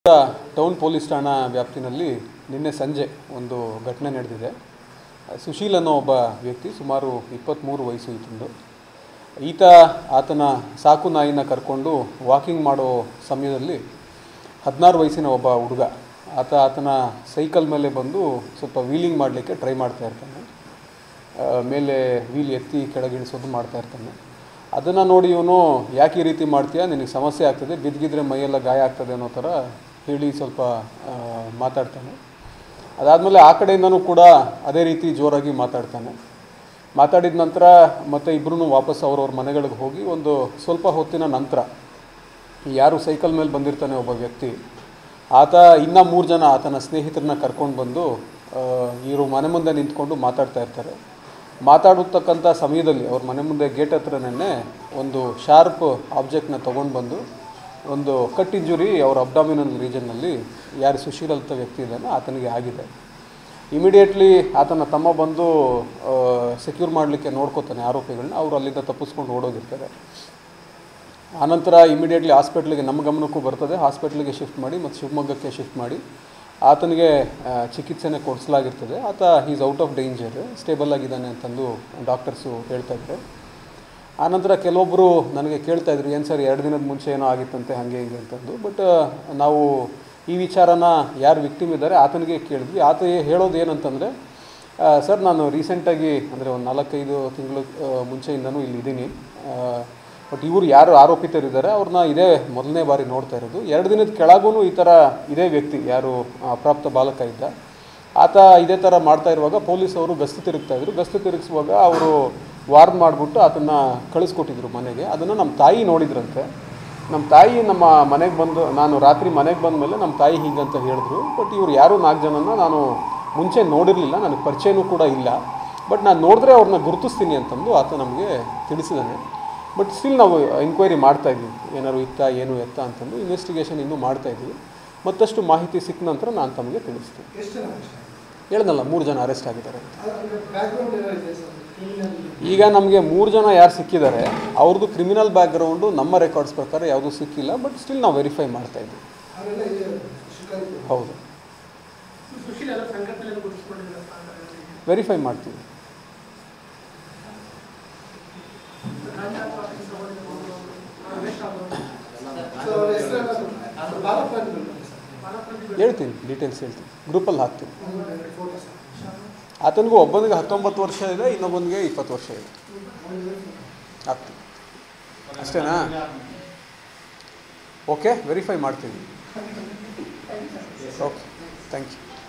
Town police ಠಾಣಾ ವ್ಯಾಪ್ತಿನಲ್ಲಿ ನಿನ್ನೆ ಸಂಜೆ ಒಂದು ಘಟನೆ ನಡೆದಿದೆ. ಸುಶೀಲ್ ಅನ್ನೋ ಒಬ್ಬ ವ್ಯಕ್ತಿ ಸುಮಾರು 23 ವಯಸ್ಸು ಇತ್ತು. ಈತ ಆತನ ಸಾಕು ನಾಯಿನ ಕರ್ಕೊಂಡು ವಾಕಿಂಗ್ ಮಾಡೋ ಸಮಯದಲ್ಲಿ 16 ವಯಸ್ಸಿನ ಒಬ್ಬ ಹುಡುಗ ಆತನ ಸೈಕಲ್ ಮೇಲೆ ಬಂದು ಸ್ವಲ್ಪ ವೀಲಿಂಗ್ ಮಾಡಲಿಕ್ಕೆ ಟ್ರೈ ಮಾಡ್ತಾ ಇರ್ತಾನೆ. ಮೇಲೆ ವೀಲ್ ಎತ್ತಿ ಕೆಳಗಿಳಿಸೋದು ಮಾಡ್ತಾ ಇರ್ತಾನೆ. ಅದನ್ನು ನೋಡಿ ಇವನು ಯಾಕೆ ಈ ರೀತಿ ಮಾಡ್ತೀಯಾ, ನಿನಗೆ ಸಮಸ್ಯೆ ಆಗ್ತದೆ, ಬಿದ್ದಿದ್ರೆ ಮೈಯೆಲ್ಲ ಗಾಯ ಆಗ್ತದೆ ಅನ್ನೋ ಥರ ಹೇಳಿ ಸ್ವಲ್ಪ ಮಾತಾಡ್ತಾನೆ. ಅದಾದಮೇಲೆ ಆ ಕಡೆಯಿಂದನೂ ಕೂಡ ಅದೇ ರೀತಿ ಜೋರಾಗಿ ಮಾತಾಡಿದ ನಂತರ ಮತ್ತೆ ಇಬ್ಬರೂ ವಾಪಸ್ ಅವ್ರವ್ರ ಮನೆಗಳಿಗೆ ಹೋಗಿ ಒಂದು ಸ್ವಲ್ಪ ಹೊತ್ತಿನ ನಂತರ ಯಾರು ಸೈಕಲ್ ಮೇಲೆ ಬಂದಿರ್ತಾನೆ ಒಬ್ಬ ವ್ಯಕ್ತಿ, ಆತ ಇನ್ನೂ 3 ಜನ ಆತನ ಸ್ನೇಹಿತರನ್ನ ಕರ್ಕೊಂಡು ಬಂದು ಇವರು ಮನೆ ಮುಂದೆ ನಿಂತ್ಕೊಂಡು ಮಾತಾಡ್ತಾ ಇರ್ತಾರೆ. ಮಾತಾಡತಕ್ಕಂಥ ಸಮಯದಲ್ಲಿ ಅವ್ರ ಮನೆ ಮುಂದೆ ಗೇಟ್ ಹತ್ರನೇ ಒಂದು ಶಾರ್ಪ್ ಆಬ್ಜೆಕ್ಟ್ನ ತೊಗೊಂಡು ಬಂದು ಒಂದು ಕಟ್ ಇಂಜುರಿ ಅವ್ರ ಅಬ್ಡಾಮಿನಲ್ ರೀಜನ್ನಲ್ಲಿ ಯಾರು ಸುಶೀಲ್ ಅಂತ ವ್ಯಕ್ತಿ ಇದ್ದಾನೆ ಆತನಿಗೆ ಆಗಿದೆ. ಇಮಿಡಿಯೇಟ್ಲಿ ಆತನ ತಮ್ಮ ಬಂದು ಸೆಕ್ಯೂರ್ ಮಾಡಲಿಕ್ಕೆ ನೋಡ್ಕೋತಾನೆ ಆರೋಪಿಗಳನ್ನ. ಅವರು ಅಲ್ಲಿಂದ ತಪ್ಪಿಸ್ಕೊಂಡು ಓಡೋಗಿರ್ತಾರೆ. ಆನಂತರ ಇಮಿಡಿಯೇಟ್ಲಿ ಹಾಸ್ಪಿಟ್ಲಿಗೆ ನಮ್ಮ ಗಮನಕ್ಕೂ ಬರ್ತದೆ. ಹಾಸ್ಪಿಟ್ಲಿಗೆ ಶಿಫ್ಟ್ ಮಾಡಿ ಮತ್ತು ಶಿವಮೊಗ್ಗಕ್ಕೆ ಶಿಫ್ಟ್ ಮಾಡಿ ಆತನಿಗೆ ಚಿಕಿತ್ಸೆನೇ ಕೊಡಿಸಲಾಗಿರ್ತದೆ. ಆತ is out of danger, stable ಆಗಿದ್ದಾನೆ ಅಂತಂದು ಡಾಕ್ಟರ್ಸು ಹೇಳ್ತಾಯಿದ್ರು. ಆನಂತರ ಕೆಲವೊಬ್ಬರು ನನಗೆ ಕೇಳ್ತಾಯಿದ್ರು, ಏನು ಸರ್ 2 ದಿನದ ಮುಂಚೆ ಏನೋ ಆಗಿತ್ತಂತೆ ಹಾಗೆ ಹೀಗೆ ಅಂತಂದು. ಬಟ್ ನಾವು ಈ ವಿಚಾರನ ಯಾರು ವಿಕ್ಟಿಮ್ ಇದ್ದಾರೆ ಆತನಿಗೆ ಕೇಳಿದ್ವಿ. ಆತ ಹೇಳೋದು ಏನಂತಂದರೆ, ಸರ್ ನಾನು ರೀಸೆಂಟಾಗಿ ಅಂದರೆ ಒಂದು 4-5 ತಿಂಗಳು ಮುಂಚೆಯಿಂದನೂ ಇಲ್ಲಿದ್ದೀನಿ. ಬಟ್ ಇವರು ಯಾರು ಆರೋಪಿತರಿದ್ದಾರೆ ಅವ್ರನ್ನ ಇದೇ ಮೊದಲನೇ ಬಾರಿ ನೋಡ್ತಾ ಇರೋದು. 2 ದಿನದ ಕೆಳಗೂ ಈ ಥರ ಇದೇ ವ್ಯಕ್ತಿ ಯಾರು ಅಪ್ರಾಪ್ತ ಬಾಲಕ ಇದ್ದ ಆತ ಇದೇ ಥರ ಮಾಡ್ತಾ ಇರುವಾಗ ಪೊಲೀಸವರು ಗಸ್ತು ತಿರುಗ್ತಾಯಿದ್ರು. ಗಸ್ತು ತಿರುಗಿಸುವಾಗ ಅವರು ವಾರ್ನ್ ಮಾಡಿಬಿಟ್ಟು ಆತನ್ನು ಕಳಿಸ್ಕೊಟ್ಟಿದ್ರು ಮನೆಗೆ. ಅದನ್ನು ನಮ್ಮ ತಾಯಿ ನೋಡಿದ್ರಂತೆ. ನಮ್ಮ ತಾಯಿ ನಮ್ಮ ಮನೆಗೆ ಬಂದು, ನಾನು ರಾತ್ರಿ ಮನೆಗೆ ಬಂದ ಮೇಲೆ ನಮ್ಮ ತಾಯಿ ಹೀಗಂತ ಹೇಳಿದ್ರು. ಬಟ್ ಇವರು ಯಾರು 4 ಜನನ ನಾನು ಮುಂಚೆ ನೋಡಿರಲಿಲ್ಲ, ನನಗೆ ಪರಿಚಯನೂ ಕೂಡ ಇಲ್ಲ. ಬಟ್ ನಾನು ನೋಡಿದ್ರೆ ಅವ್ರನ್ನ ಗುರುತಿಸ್ತೀನಿ ಅಂತಂದು ಆತ ನಮಗೆ ತಿಳಿಸಿದ್ದಾನೆ. ಬಟ್ ಸ್ಟಿಲ್ ನಾವು ಎಂಕ್ವೈರಿ ಮಾಡ್ತಾಯಿದ್ವಿ, ಏನಾದ್ರು ಇತ್ತಾ ಏನು ಎತ್ತ ಅಂತಂದು ಇನ್ವೆಸ್ಟಿಗೇಷನ್ ಇನ್ನೂ ಮಾಡ್ತಾಯಿದ್ವಿ. ಮತ್ತಷ್ಟು ಮಾಹಿತಿ ಸಿಕ್ಕ ನಂತರ ನಾನು ತಮಗೆ ತಿಳಿಸ್ತೀನಿ. ಹೇಳ್ದಲ್ಲ 3 ಜನ ಅರೆಸ್ಟ್ ಆಗಿದ್ದಾರೆ. ಈಗ ನಮಗೆ 3 ಜನ ಯಾರು ಸಿಕ್ಕಿದ್ದಾರೆ ಅವ್ರದ್ದು ಕ್ರಿಮಿನಲ್ ಬ್ಯಾಕ್ಗ್ರೌಂಡು ನಮ್ಮ ರೆಕಾರ್ಡ್ಸ್ ಪ್ರಕಾರ ಯಾವುದೂ ಸಿಕ್ಕಿಲ್ಲ. ಬಟ್ ಸ್ಟಿಲ್ ನಾವು ವೆರಿಫೈ ಮಾಡ್ತಾಯಿದ್ವಿ. ಹೌದು, ವೆರಿಫೈ ಮಾಡ್ತೀವಿ. ಹೇಳ್ತೀನಿ, ಡೀಟೇಲ್ಸ್ ಹೇಳ್ತೀನಿ, ಗ್ರೂಪಲ್ಲಿ ಹಾಕ್ತೀನಿ. ಆತನಿಗೂ ಒಬ್ಬನಿಗೆ 19 ವರ್ಷ ಇದೆ, ಇನ್ನೊಬ್ಬನಿಗೆ 20 ವರ್ಷ ಇದೆ. ಆಗ್ತೀನಿ ಅಷ್ಟೇನಾ? ಓಕೆ, ವೆರಿಫೈ ಮಾಡ್ತೀವಿ. Okay, thank you.